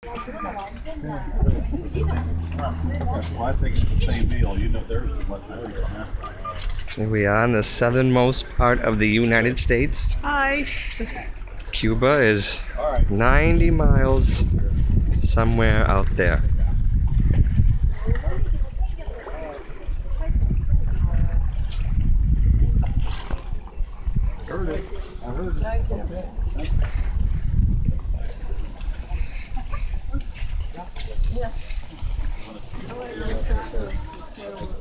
Well, I think it's the same deal. You know, theirs is much more. Here we are in the southernmost part of the United States. Hi. Cuba is 90 miles somewhere out there. Heard it. I heard it. Yeah.